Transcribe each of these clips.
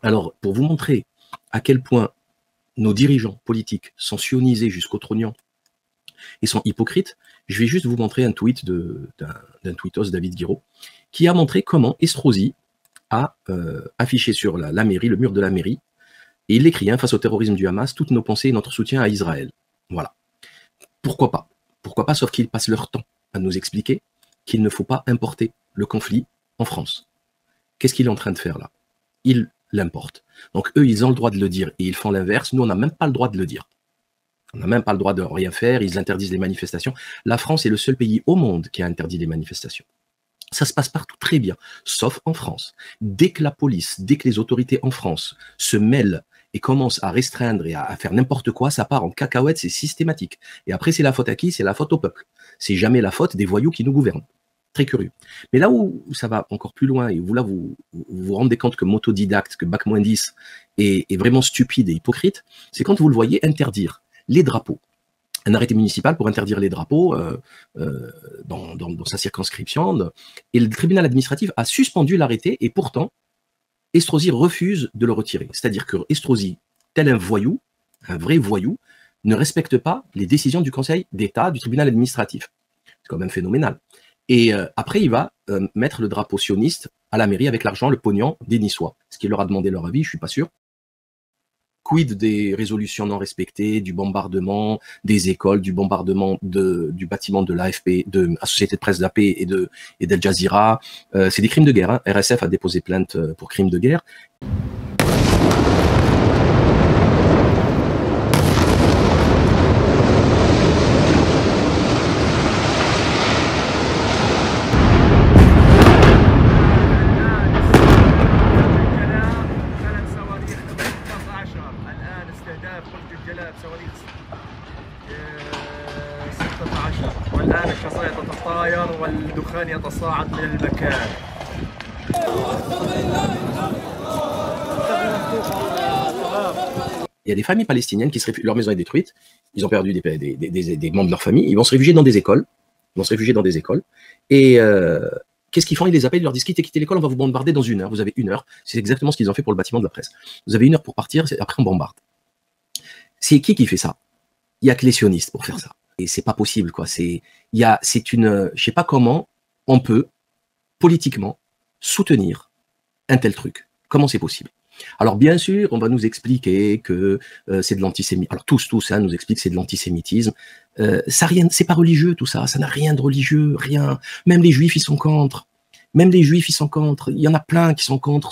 Alors, pour vous montrer à quel point nos dirigeants politiques sont sionisés jusqu'au trognon et sont hypocrites, je vais juste vous montrer un tweet d'un tweetos, David Guiraud, qui a montré comment Estrosi a affiché sur la mairie, le mur de la mairie, et il écrit, face au terrorisme du Hamas, toutes nos pensées et notre soutien à Israël. Voilà. Pourquoi pas? Pourquoi pas, sauf qu'ils passent leur temps à nous expliquer qu'il ne faut pas importer le conflit en France. Qu'est-ce qu'il est en train de faire là? Il l'importe. Donc eux, ils ont le droit de le dire et ils font l'inverse. Nous, on n'a même pas le droit de le dire. On n'a même pas le droit de rien faire. Ils interdisent les manifestations. La France est le seul pays au monde qui a interdit les manifestations. Ça se passe partout très bien, sauf en France. Dès que la police, dès que les autorités en France se mêlent et commencent à restreindre et à faire n'importe quoi, ça part en cacahuète, c'est systématique. Et après, c'est la faute à qui? C'est la faute au peuple. C'est jamais la faute des voyous qui nous gouvernent. Très curieux. Mais là où ça va encore plus loin, et vous vous rendez compte que Motodidacte, que Bac-10 est vraiment stupide et hypocrite, c'est quand vous le voyez interdire les drapeaux. Un arrêté municipal pour interdire les drapeaux dans sa circonscription. Et le tribunal administratif a suspendu l'arrêté et pourtant, Estrosi refuse de le retirer. C'est-à-dire que Estrosi, tel un voyou, un vrai voyou, ne respecte pas les décisions du Conseil d'État, du tribunal administratif. C'est quand même phénoménal. Et après, il va mettre le drapeau sioniste à la mairie avec l'argent, le pognon des Niçois. Ce qui leur a demandé leur avis, je ne suis pas sûr. Quid des résolutions non respectées, du bombardement des écoles, du bombardement du bâtiment de l'AFP, de la Société de presse d'AP et d'Al Jazeera. C'est des crimes de guerre. Hein. RSF a déposé plainte pour crimes de guerre. Il y a des familles palestiniennes qui se réfugient, leur maison est détruite, ils ont perdu des membres de leur famille, ils vont se réfugier dans des écoles, et qu'est-ce qu'ils font? Ils les appellent, ils leur disent quittez l'école, on va vous bombarder dans 1 heure, vous avez 1 heure, c'est exactement ce qu'ils ont fait pour le bâtiment de la presse. Vous avez 1 heure pour partir, après on bombarde. C'est qui fait ça? Il y a que les sionistes pour faire ça. Et c'est pas possible, quoi. Je sais pas comment on peut, politiquement, soutenir un tel truc. Comment c'est possible? Alors, bien sûr, on va nous expliquer que c'est de l'antisémitisme. Alors, tous, hein, nous expliquent que c'est de l'antisémitisme. C'est pas religieux, tout ça. Ça n'a rien de religieux, rien. Même les juifs, ils sont contre. Il y en a plein qui sont contre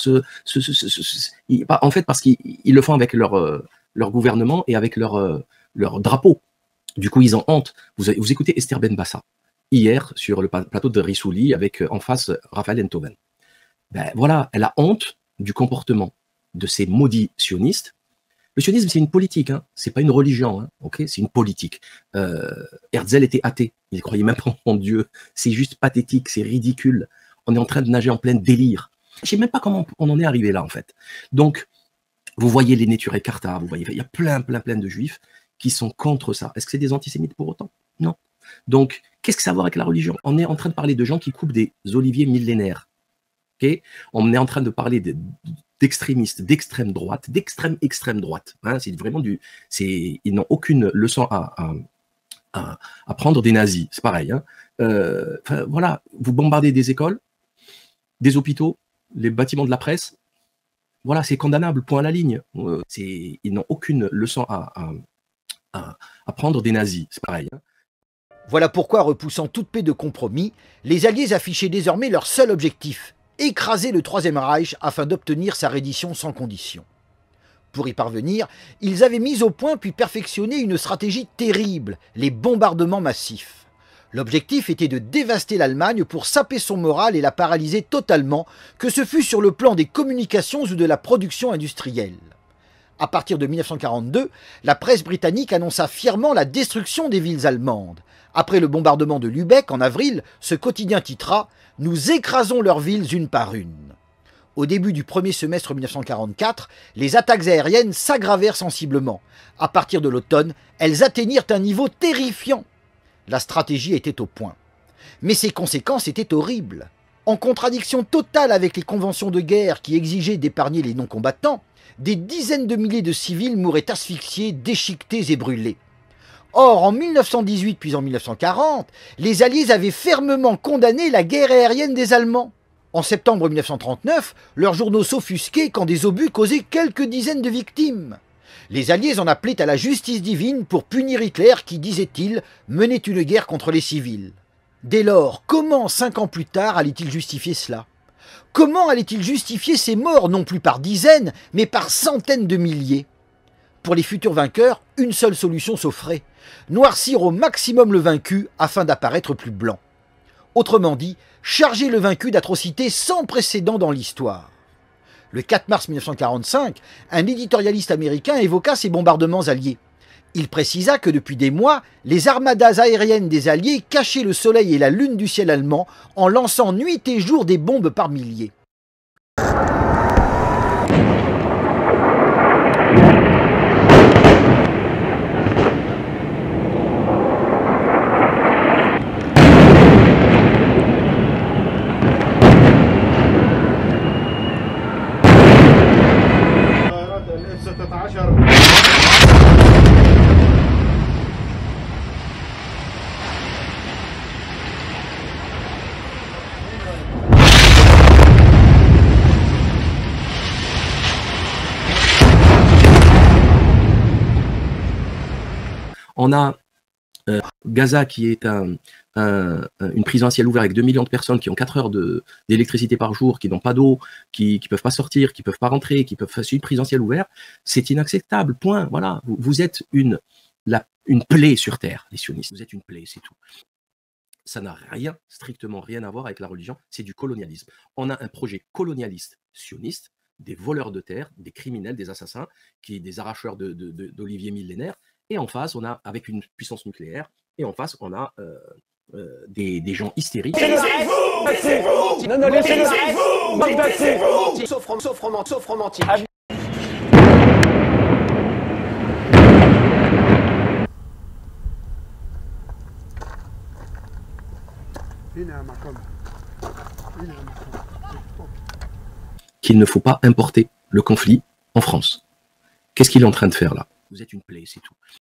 en fait, parce qu'ils le font avec leur gouvernement et avec leur drapeau. Du coup, ils ont honte. Vous écoutez Esther Benbassa, hier, sur le plateau de Rissouli, avec en face Raphaël Enthoven. Ben voilà, elle a honte du comportement de ces maudits sionistes. Le sionisme, c'est une politique, hein. C'est pas une religion, hein. Okay, c'est une politique. Herzl était athée, il ne croyait même pas en Dieu. C'est juste pathétique, c'est ridicule. On est en train de nager en plein délire. Je sais même pas comment on en est arrivé là, en fait. Donc, vous voyez les Néturé Carta, vous voyez, il y a plein de juifs qui sont contre ça. Est-ce que c'est des antisémites pour autant? Non. Donc, qu'est-ce que ça a à voir avec la religion? On est en train de parler de gens qui coupent des oliviers millénaires. Okay, on est en train de parler d'extrémistes, d'extrême droite, extrême droite. Hein, c'est vraiment ils n'ont aucune leçon à prendre des nazis. C'est pareil. Hein. Voilà, vous bombardez des écoles, des hôpitaux, les bâtiments de la presse. Voilà, c'est condamnable, point à la ligne. Ils n'ont aucune leçon à prendre des nazis. C'est pareil. Hein. Voilà pourquoi, repoussant toute paix de compromis, les Alliés affichaient désormais leur seul objectif: écraser le Troisième Reich afin d'obtenir sa reddition sans condition. Pour y parvenir, ils avaient mis au point puis perfectionné une stratégie terrible, les bombardements massifs. L'objectif était de dévaster l'Allemagne pour saper son moral et la paralyser totalement, que ce fût sur le plan des communications ou de la production industrielle. À partir de 1942, la presse britannique annonça fièrement la destruction des villes allemandes. Après le bombardement de Lübeck en avril, ce quotidien titra « Nous écrasons leurs villes une par une ». Au début du premier semestre 1944, les attaques aériennes s'aggravèrent sensiblement. À partir de l'automne, elles atteignirent un niveau terrifiant. La stratégie était au point. Mais ses conséquences étaient horribles. En contradiction totale avec les conventions de guerre qui exigeaient d'épargner les non-combattants, des dizaines de milliers de civils mouraient asphyxiés, déchiquetés et brûlés. Or, en 1918 puis en 1940, les Alliés avaient fermement condamné la guerre aérienne des Allemands. En septembre 1939, leurs journaux s'offusquaient quand des obus causaient quelques dizaines de victimes. Les Alliés en appelaient à la justice divine pour punir Hitler qui, disait-il, menait une guerre contre les civils. Dès lors, comment 5 ans plus tard allait-il justifier cela? Comment allait-il justifier ces morts non plus par dizaines, mais par centaines de milliers? Pour les futurs vainqueurs, une seule solution s'offrait: noircir au maximum le vaincu afin d'apparaître plus blanc. Autrement dit, charger le vaincu d'atrocités sans précédent dans l'histoire. Le 4 mars 1945, un éditorialiste américain évoqua ces bombardements alliés. Il précisa que depuis des mois, les armadas aériennes des Alliés cachaient le soleil et la lune du ciel allemand en lançant nuit et jour des bombes par milliers. On a Gaza qui est une prison à ciel ouvert avec 2 millions de personnes qui ont 4 heures d'électricité par jour, qui n'ont pas d'eau, qui ne peuvent pas sortir, qui ne peuvent pas rentrer, qui peuvent faire une prison à ciel ouvert. C'est inacceptable, point. Voilà. Vous êtes une plaie sur terre, les sionistes. Vous êtes une plaie, c'est tout. Ça n'a rien, strictement rien à voir avec la religion, c'est du colonialisme. On a un projet colonialiste sioniste, des voleurs de terre, des criminels, des assassins, des arracheurs d'oliviers millénaires. Et en face, on a, avec une puissance nucléaire, et en face, on a des gens hystériques. Laissez-vous! Non, laissez-vous! Laissez-vous! Sauf romantique. Qu'il ne faut pas importer le conflit en France. Qu'est-ce qu'il est en train de faire là? Vous êtes une plaie, c'est tout.